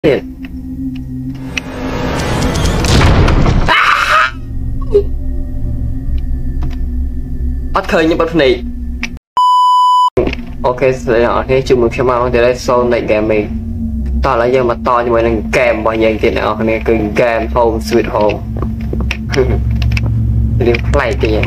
Thiệt. Bắt khơi như bất này. Ok, sẽ hỏi thế chụp một cái màu thì đây sau này game mình to là giờ mà to như vậy là kèm bao nhiêu tiền nào này cứ game home sweet home đi play kìa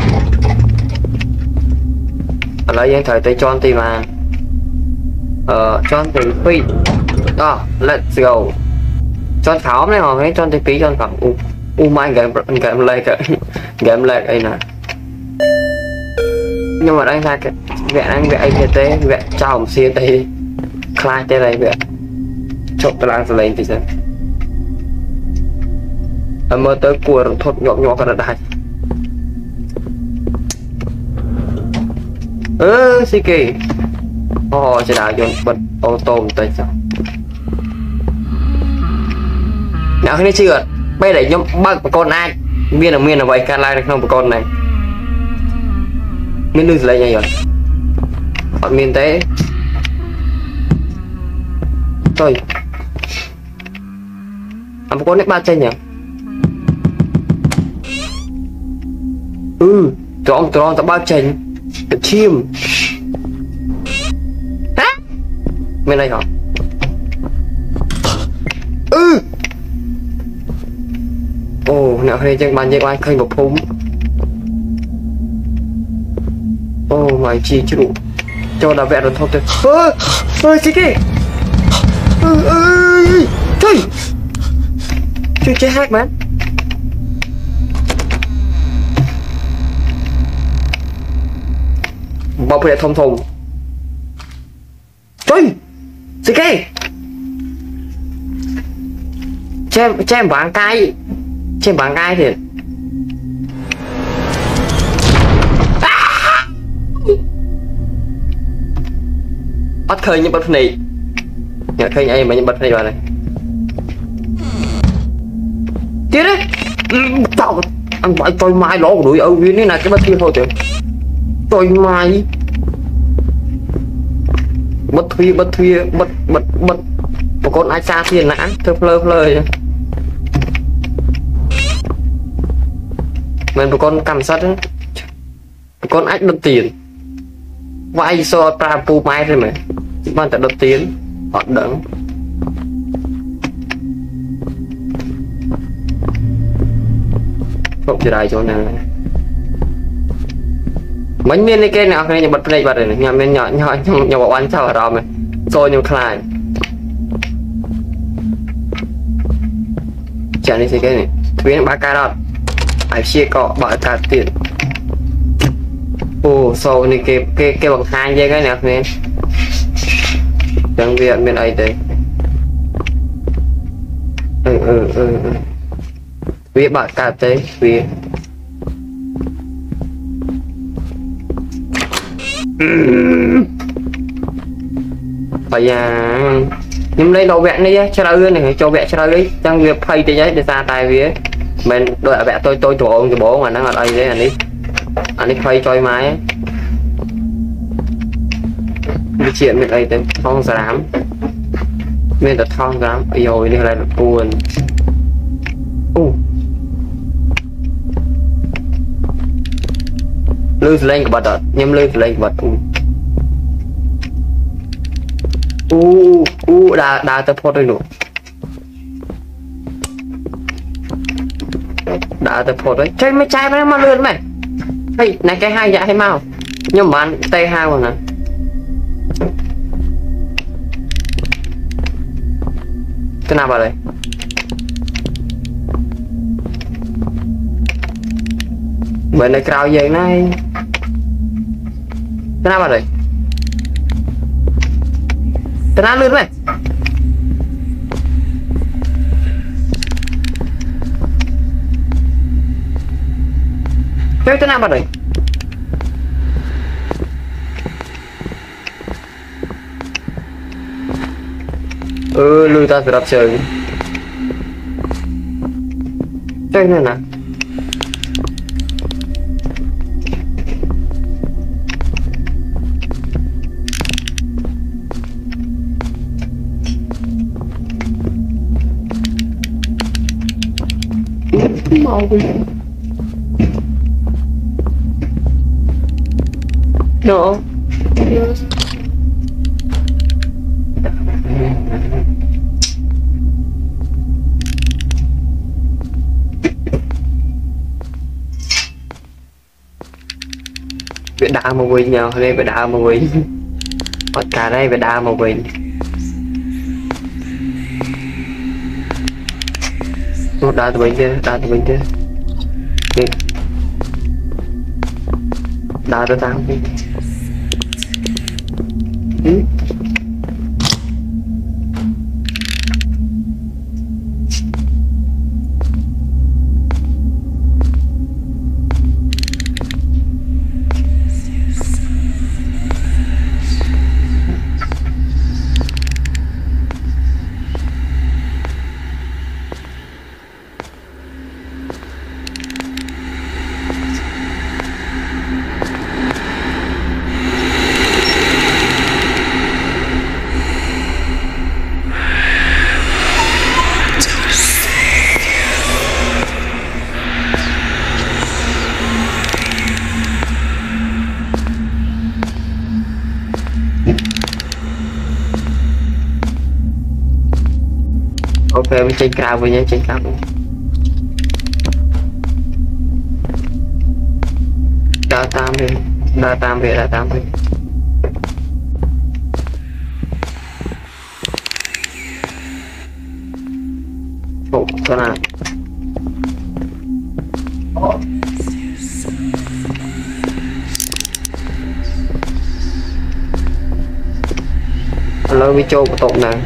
ở đây dân thời tới cho anh tìm mà cho anh tìm phi đó let's go cho anh khảo này họ cho anh tìm phí cho anh khảo my game lag đây nè nhưng mà đang ra cái vẽ tế vẽ chồng xia đây khai tới đây vẽ chốt tao lên thì sao mơ tới cua thốt nhọ cái đây xí kỳ sẽ đã dồn bật ô tô tới sao nào cái này chưa bây để nhóm bác con ai miên là vậy can lai được không con này miên đừng lấy nhanh rồi bọn miên tế thôi một con nét ba chân nhỉ tròn tao bao chân chim bên đây hả nào hay chân bàn dây khơi một phúng mày chi chứ đủ cho đã vẽ được thôi thôi chị kì thôi chưa chơi hack mà bọc để thông thùng thôi chị kì cho em bảng cay trên bảng gai thì bắt khơi như bật này nhà khơi ai mà như bật này vào này tiếp đấy tao ăn phải tôi mai lỗ của đuổi ở viên này là cái bất kia thôi chứ tôi mai bất thuy một con ai xa tiền nã thơ phơi mình một con cầm sắt một con ách đột tiền vay so pra pu mai rồi mà bạn tại đột tiền họ đỡ không chỉ đại chỗ này mấy miền này kia nào cái này bật này bật này nhà bên nhỏ bỏ ăn sao ở đó mà rồi nhiều khai chả đi cái này thuyền ba ca đó ai chia cọ bỏ cả tiền sau này cái bằng hai dây cái nào nên chẳng viện bên ấy đấy vì bạn cả tới vì bây giờ nhưng đây đâu vẹn đi cho ra này cho vẹn cho ra đấy chẳng việc phay thì đấy để ra tài vía mình đợi vẽ tôi chủ ông bố mà nó ở đây đấy anh ấy phay cho máy đi chuyện mình đây tới phong giảm mình đã thong giảm rồi đi lại buồn lưu lên của bật nhâm lưu lên bật đa tập phốt rồi nụ đã tập phốt đấy chơi mấy chai mà lươn mày hey, này cái hai dạ hay mau nhưng mà ăn tay hai rồi nè cái nào vào đây bên này cào gì này cái nào vào đây cái nào lươn mày chơi thế nào vào đây lui ta sẽ đập chơi chơi này nè mau đi no bị đau mà quên nhau đây bị đau mà quên ở cả đây bị đau mà quên nó đau tụi mình chứ đau tụi mình chứ đau tụi tao đi ok mình trên cao với nhé trên cao đa tam đi đa tam về đa tam về ồ sao nào hello video của tụng này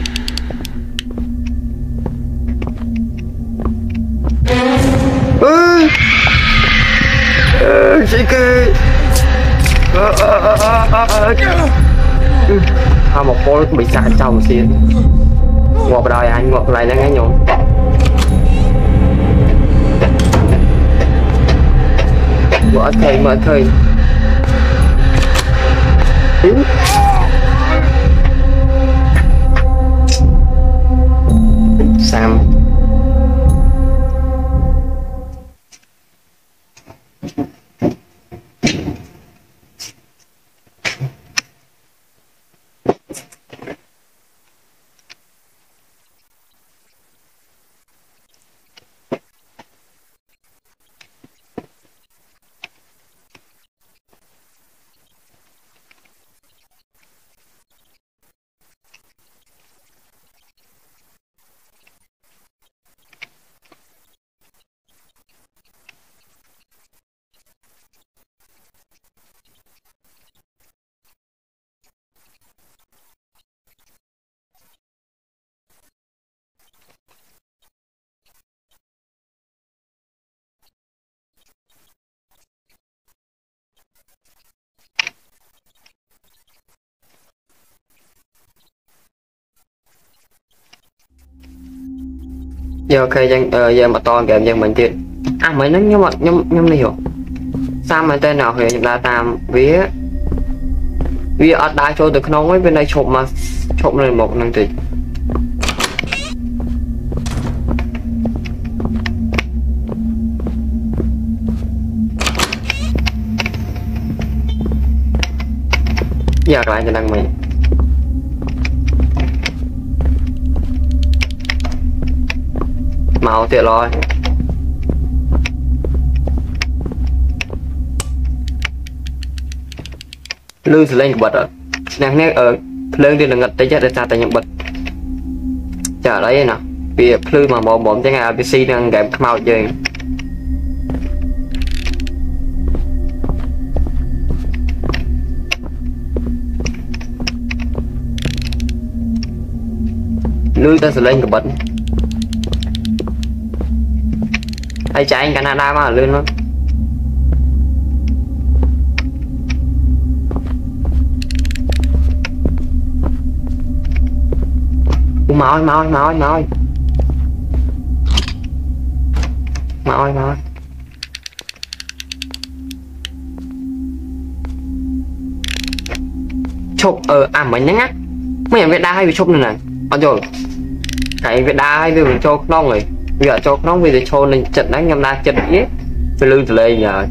một cô bị xả trong xuyên ngọt đời anh ngọt lại là ngay nhộn mở thầy Sam giờ ok dân giờ mà to kèm dân mình tiền à mấy nó nhưng mà hiểu sao mà tên nào thì chúng ta làm vía vì ở đa số được nông ấy bên đây chụp mà chụp này một năng tỷ giờ lại cho năng mình màu tiện rồi lưu thì lên bật rồi nàng nè ở lên đi là ngật tay chết để ta tay nhận bật chờ đấy nè vì lưu mà bom chẳng hạn PC đang game màu chơi lưu ta sẽ lên cái bật ai chạy anh Canada mà lên luôn mau chụp mình nhá mấy em Việt Đa hay bị chụp này này rồi cái Việt Đa hay bị cho non rồi giờ cho nó video show lên trận đánh nhầm na trận biết phải lưu từ đây nhờ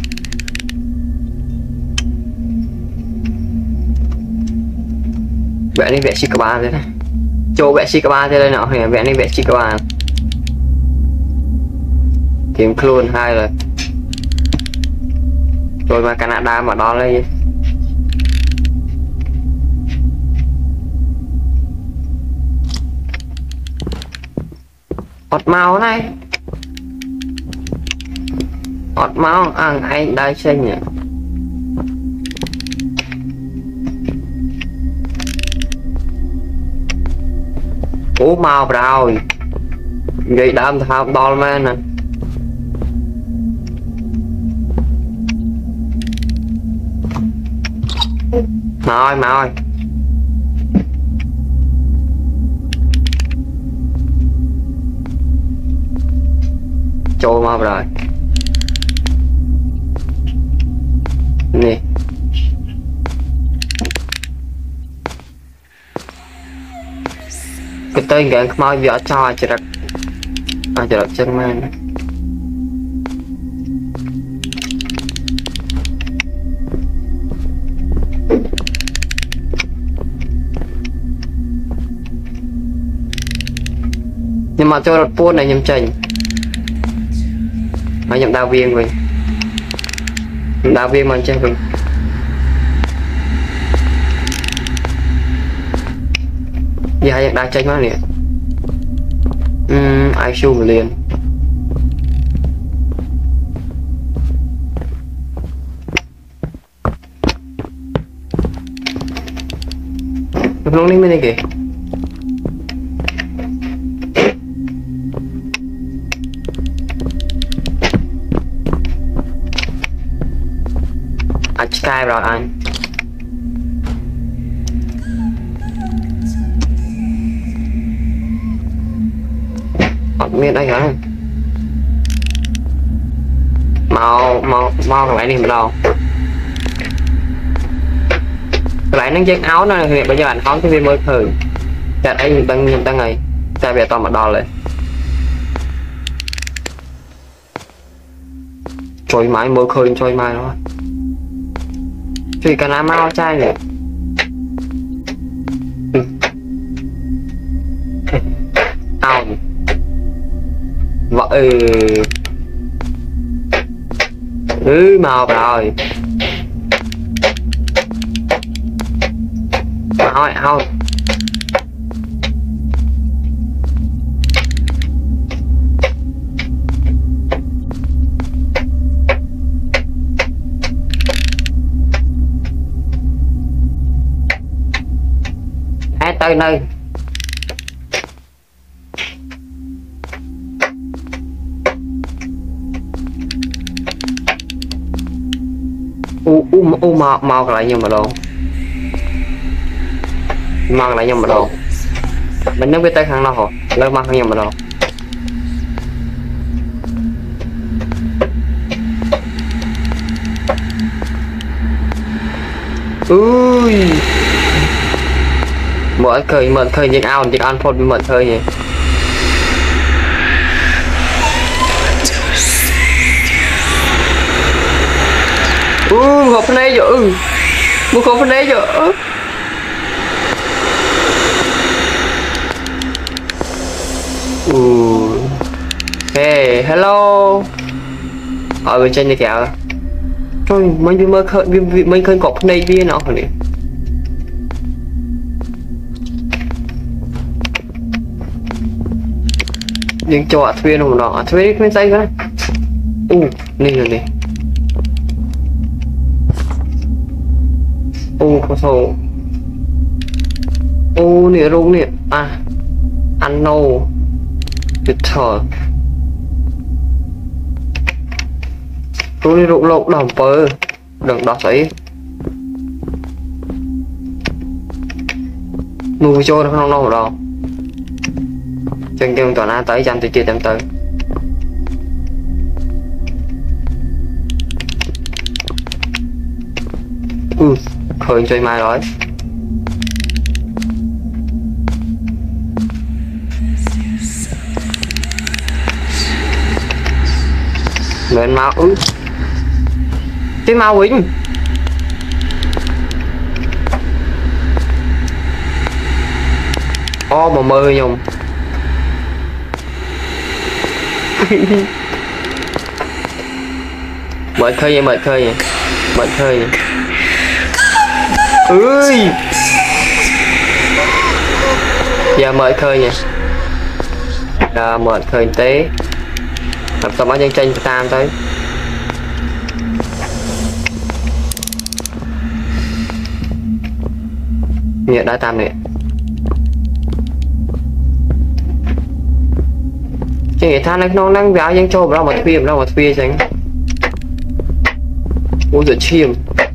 vẽ đi vẽ xì các bạn thế này cho vẽ xì các bạn thế đây nào thì vẽ đi vẽ xì các bạn kiếm luôn hai rồi mà Canada mà đó lấy hot màu này hot màu ăn anh đây xinh nhỉ ố màu rồi vậy đam thao đo mà nè màu trôi mau rồi nè cái tên gạn mau vợ cho chỉ đặt chân man nhưng mà cho đợt buôn này nhầm trình mà nhầm đào viên rồi đào viên mà chơi rồi giờ hai đào tranh nó nè ai xu liền không đi bên này kìa Skype rồi anh miền đây hả mau cái này đi đâu cái này nó chiếc áo nó thì bây giờ anh không cái viên mới thử chặt anh đang ngày ta về toàn mặt đo lại trôi máy mới khơi trôi mai đó thì cần làm mau chai này ao vợ màu rồi màu ao hai tới nơi mau lại nhưng mà đâu mang lại nhưng mà đâu mình nó biết tay hàng nào hả lên mang nhưng mà đâu ui mở khơi những ao những ăn phốt mở khơi nhỉ hộp này rồi một hộp này rồi hey hello ở bên trên này kìa thôi mấy khơi cọp này kia nào hả nhưng cho thuê nó đó thuê cái tay cái này rồi này có số nè rung nè ăn nâu tuyệt thở tôi đi rụng lộn đầm pơ đừng đọc ấy mùi cho nó không đâu đâu chân kêu toàn tới trăm tôi chưa tới khơi chơi mai rồi mình mau cái mau quýnh ô mà mơ nhung mệt khơi vậy ơi giờ mệt khơi vậy mệt khơi tế làm sao mà tranh tam tới nhẹ đã tam nè chứ người ta nó đang béo dân châu ra một phim tránh ôi giời chim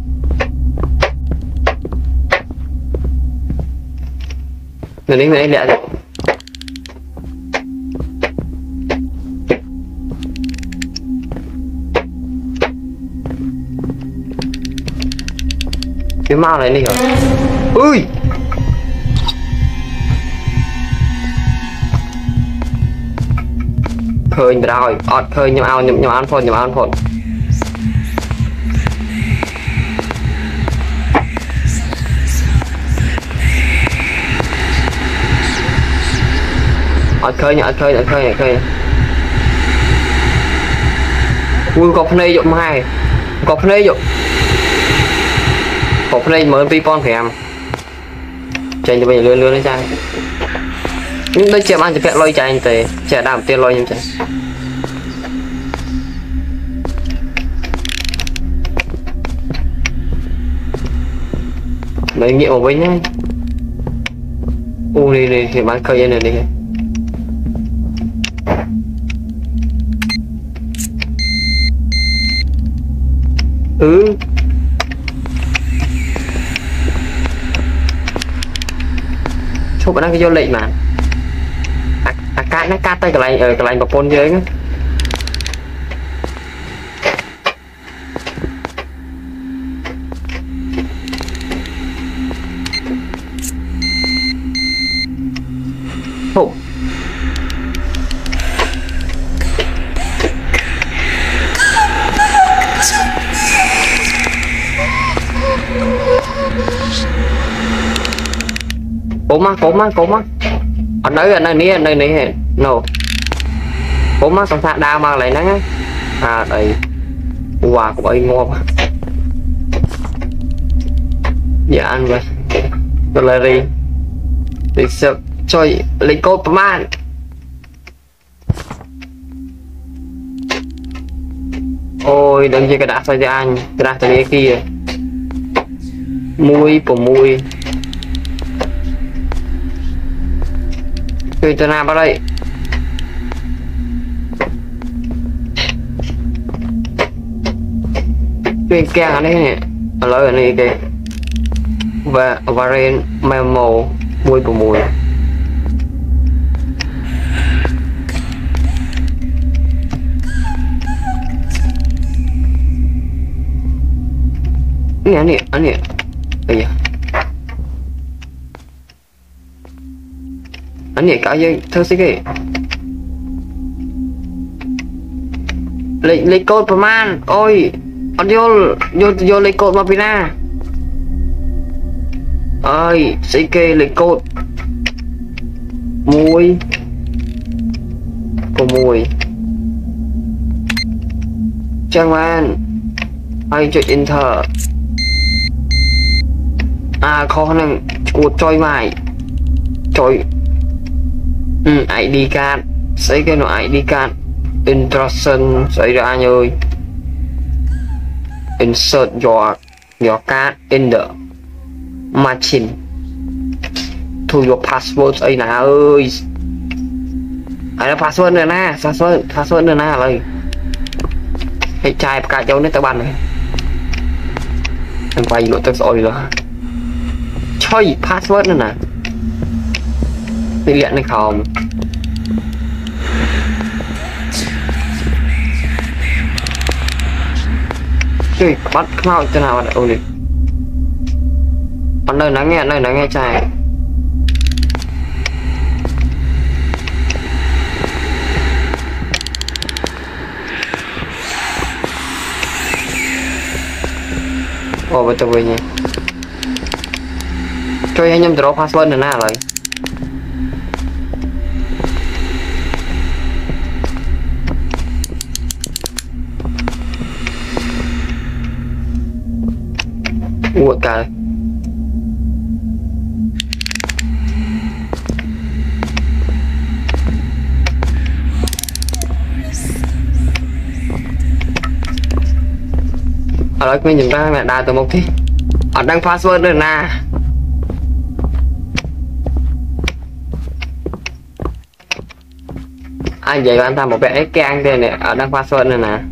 người đánh lẹ rồi cái mau này đi rồi ui khơi rồi khơi nhầm ăn phồn khơi ui có này dụng hai có này dụng một này mới vi con phải em chạy cho bây giờ lươn lên trai nhưng đây chém ăn thì phải lôi chạy anh tề trẻ đảm tiền lôi như thế mấy nghiệm một với nhá đi thì bán khơi này đi chụp nó cái vô lệnh mà cát nó cát tay cái lạnh bọc pôn dưới nữa cố má ở đây này no cố má xong thả đao mà lại nắng đây quà của anh ngon dạ ăn vậy tôi lại đi để sợ chơi lấy cốt man ôi đừng chơi cái đá xoay cho anh cái đá tới kia mùi tùy từ nào vào đây tùy kèng ở đây nè ở lối ở đây kìa và variant memo mùi nè bây giờ anh nhảy cả dây thơ xí kì lấy codeประมาณ ôi anh vô lấy code mà pina ơi xí kì lấy code mùi trang man ai chụp enter khó năng cột trôi mày trôi ID card xây cái nó ID card intrusion xảy ra anh ơi insert your card in the machine to your password ấy nè ơi là password nữa nè password nữa nè ơi cái chai cả châu nó tao bàn này em quay nội tao rồi chơi password nữa nè đi luyện này không chơi bắt nào cho nào ôi đi nơi nó nghe trai ồ bây giờ về nhỉ chơi anh em draw password nữa nè rồi ủa cả ở đây mình nhìn ra mẹ đào từ một tí ở đang password rồi nè anh vậy anh làm một vẽ can đây nè ở đang password này nè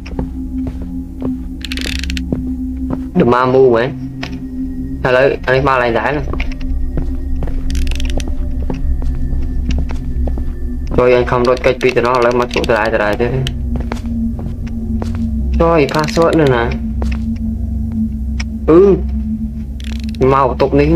đừng ma mu mấy hay lấy anh ba lại giải này rồi anh không đôi cây pi từ nó lấy mất chỗ từ lại thế rồi password nữa nè mau tục đi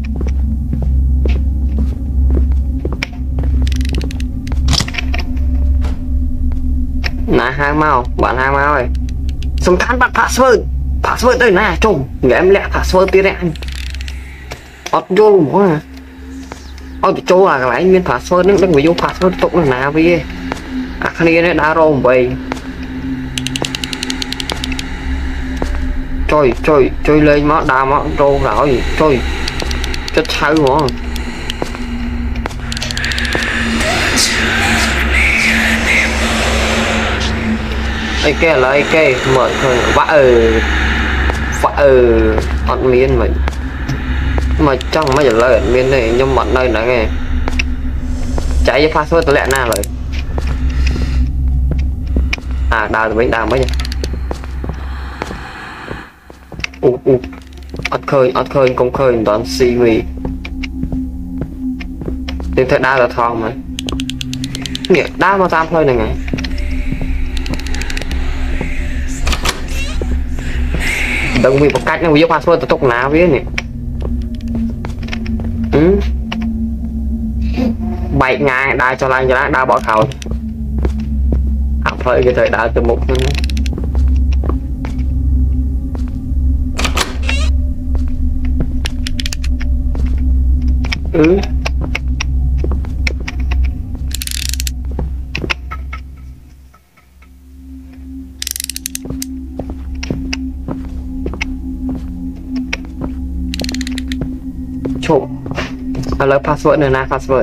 nè hang mau bạn hang mau rồi xong khán bạn password đây nè trông người em lẹ password tí đấy anh ọt vô mỗi à ọt chỗ là cái anh miên password nó đừng phải vô password tục là nào với à khăn đi nó đá rôm vậy chơi lên mó đa mó rô rồi chơi chết sao mà ai kê là ai kê mở thôi vã ăn miên vậy mà trong mấy giờ lời miên này nhưng bọn đây đã nghe chạy cho password tôi lẹ na rồi à đào bánh đào mấy nhỉ ớt khơi công khơi đón xì mì nhưng thật đa là thong mà nghĩa đa mà tam thôi này này đừng vì một cách nó viết password tôi tục nào viết nè 7 ngày đa cho lại đa bỏ khẩu học hơi cái thời đa từ một chụp lấy password này nè password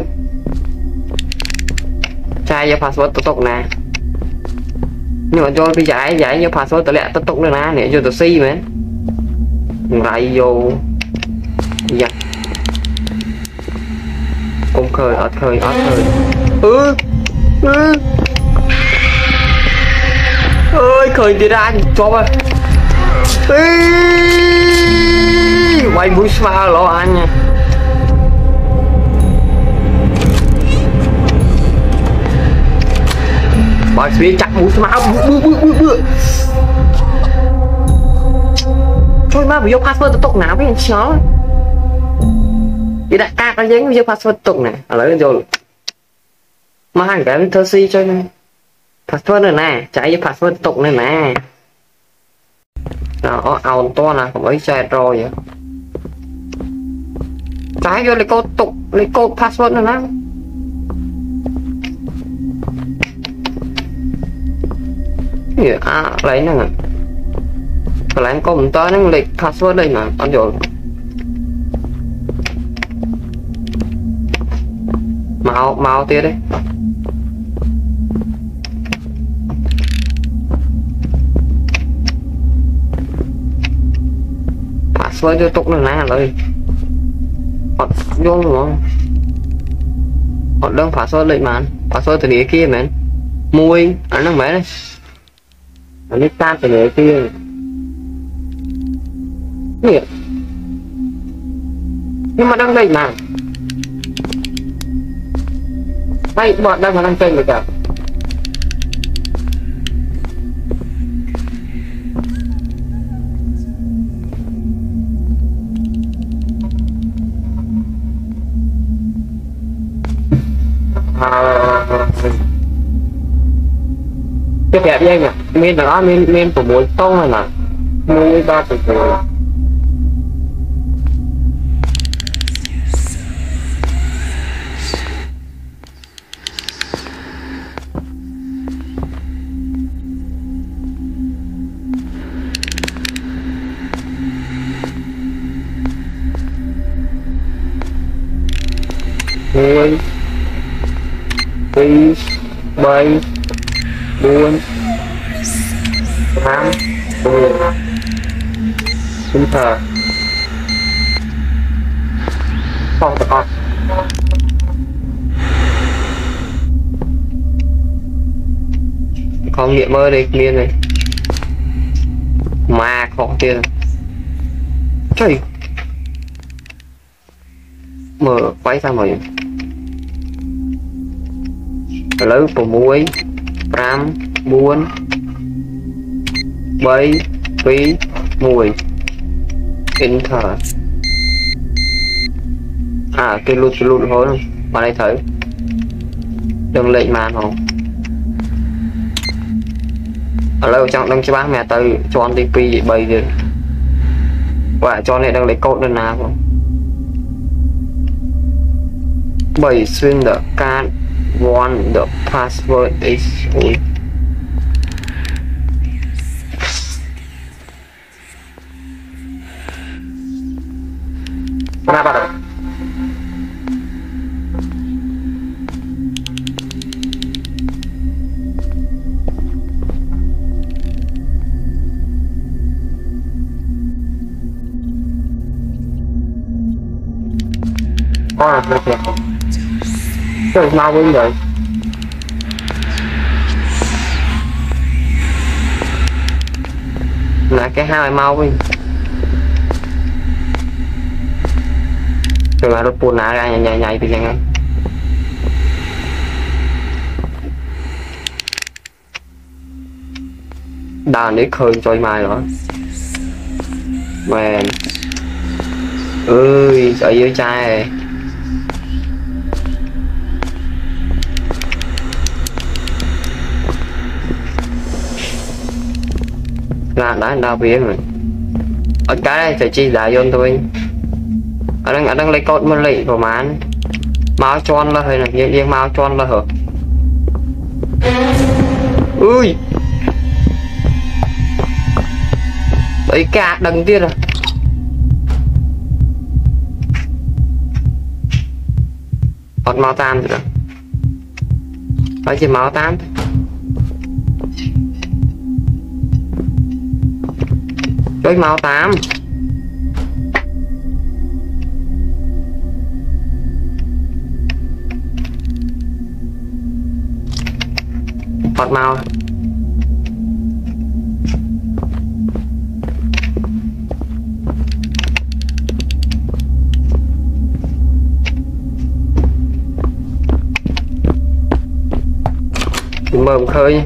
trai cho password tiếp tục nè nhưng mà cho cái giải cho password tới lẹ tiếp tục nữa nè để cho tôi si mà lại vô dạ cũng khơi ớt khơi ơi khơi đi ra cho ơi quay mũi spa lo anh nha bà phía chặt mũi spa bự thôi mà vô password tôi tục nào với anh chó thì đại ca nó dính vô password tục này ở lấy rồi mà hàng cái thơ si cho này password này nè chạy vô password tục này nè nó ao to là không ấy chạy rồi vậy trái vô lấy code tục lấy code password này nè gì lấy nè lấy công tới nó lấy password đây nè anh rồi màu tia đấy password cho tục là rồi họ vô luôn họ đơn password lên mà password từ địa kia mà mui anh đang mấy đấy anh đi tan từ địa kia nhưng mà đang đây mà hay bọn đang đang chơi người cả cái đẹp với anh ạ, miên đó miên của muối tông này nè, muối ba từ từ Muối Tí Bay Buôn Tám Buôn Chúng thờ Không tụi con không nghiệm ơi đi miên này mà khó kia trời mở quay sang rồi lấy của muối ram buôn bay phí mùi enter à cái lụt hối không mà đây thấy đừng lệnh màn không ở lâu trong đang cho bác mẹ tới cho anh đi pi bay đi và cho này đang lấy code đơn nào không bảy xuyên the card one the password is ra bắt đầu con là kìa trời mau quá vậy là cái hai mau đi rồi mà nó buồn nã ra nhảy thì chẳng đàn để khơi chơi mai nữa mà ơi sợ dưới trai là đã đau biến rồi ở cái này phải chi đã vô thôi ở đang lấy cột một lị của mán máu tròn là hơi này riêng máu tròn là hả ui đấy cả đằng tiên à còn máu tam rồi phải chỉ máu tam chơi máu tám bọt màu mờm khơi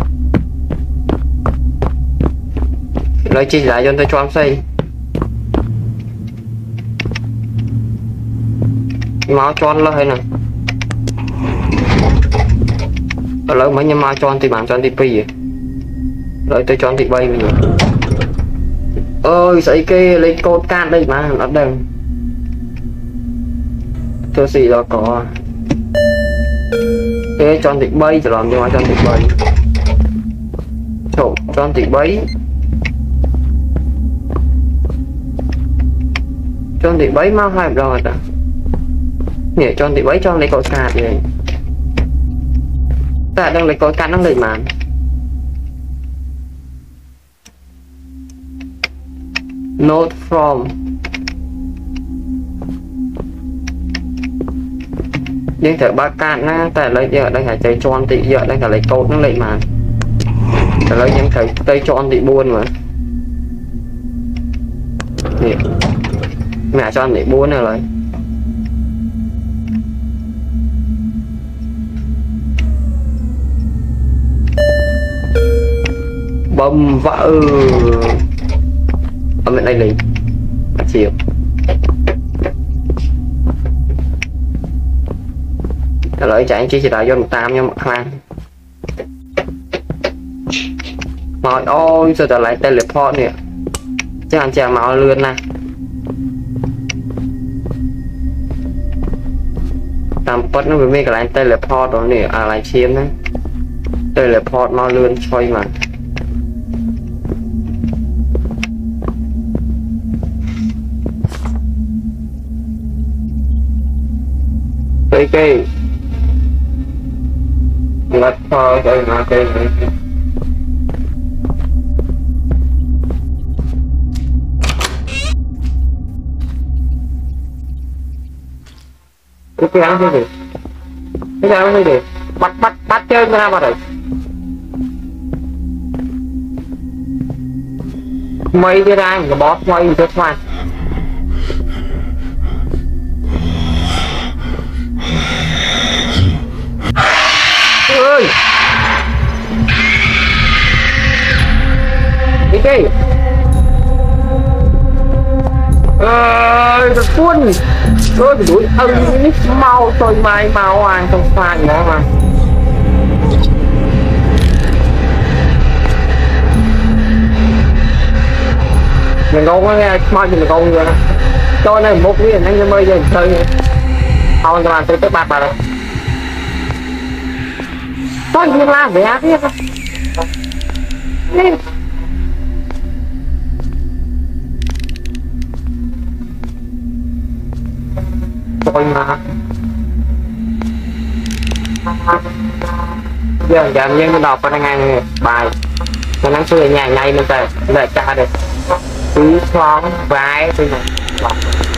nói chi lại cho tôi cho em xây máu tròn là hay nè lớn mấy nhưng mà tròn thì bạn tròn thì pi rồi tôi tròn thì bay mình ơi sấy kê lấy cột can đây mà nó đừng tôi xì đó có cái tròn thì bay chỉ làm cho mà tròn thì bay chỗ tròn thì bay tròn thì bay mau hai rồi ta nhỉ tròn thì bay tròn lấy cột cạt thì ta đang lấy cột cạt nó lấy màn note from nhưng thử ba cạn na tại lấy giờ đang phải chơi tròn thì giờ đang phải lấy cột nó lấy màn tại lấy những thầy tây tròn thì buôn mà nhỉ mẹ cho anh để buôn này rồi bầm vỡ ở bên đây lính chịu lợi chạy chỉ đạo do một tam nhưng một khoan mọi ôi giờ trở lại teleport nè chứ anh chàng máu lươn này tạm bất nó với cái lại teleport đó nè à lại chiếm đấy teleport máu lươn chơi mà cái lật thôi cái mà cái ăn cái gì cái ăn cái gì bắt chơi cái nào mà đấy mày đi ra cái boss mày rất mạnh ơi cái ơi quân ơi đuổi mau tôi mai mau ăn trong pha nữa mà mình ngon quá nghe mau thì mình ngon rồi cho nên một cái anh mới giờ chơi thôi các bạn tôi tới bạc bà rồi tôi đi làm về ác biết tôi mà giờ giảm nhân đọc vào ngày bài nó năng suy nhà ngay mình phải trả được tí xoắn vái tôi này